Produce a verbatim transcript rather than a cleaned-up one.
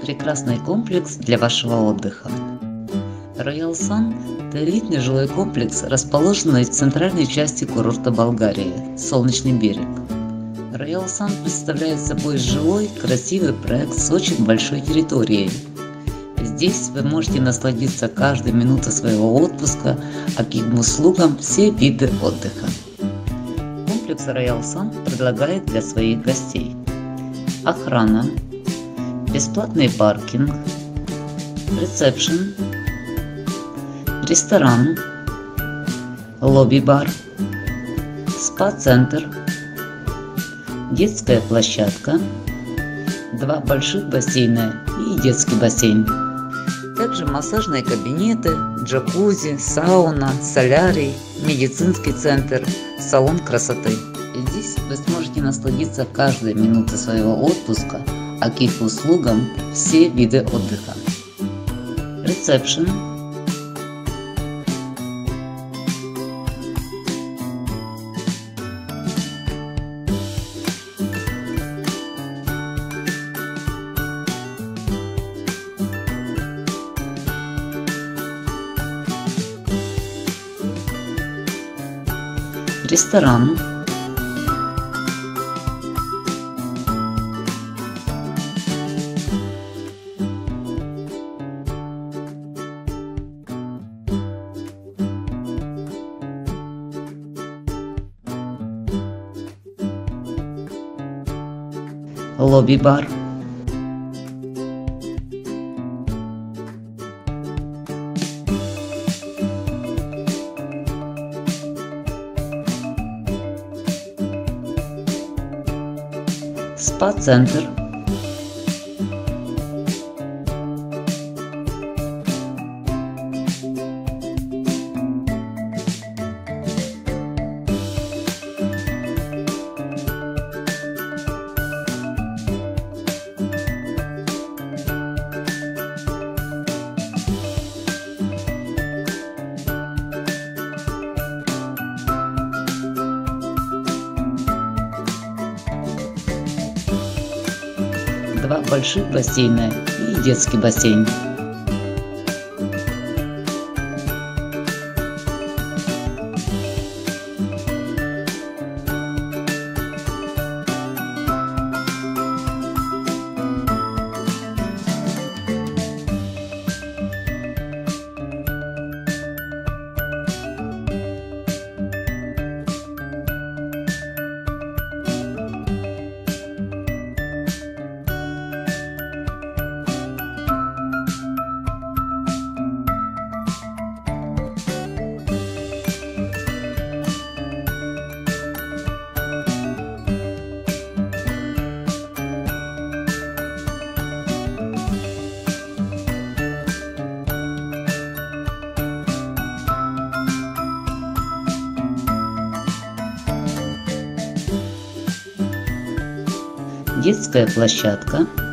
прекрасный комплекс для вашего отдыха. Royal Sun – это элитный жилой комплекс, расположенный в центральной части курорта Болгарии – Солнечный берег. Royal Sun представляет собой жилой, красивый проект с очень большой территорией. Здесь вы можете насладиться каждой минутой своего отпуска, а к его услугам все виды отдыха. Комплекс Royal Sun предлагает для своих гостей охрана, бесплатный паркинг, ресепшн, ресторан, лобби-бар, спа-центр, детская площадка, два больших бассейна и детский бассейн. Также массажные кабинеты, джакузи, сауна, солярий, медицинский центр, салон красоты. Здесь вы сможете насладиться каждой минутой своего отпуска, а к их услугам все виды отдыха. Ресепшн, ресторан, лобби-бар, спа-центр, два больших бассейна и детский бассейн. Детская площадка,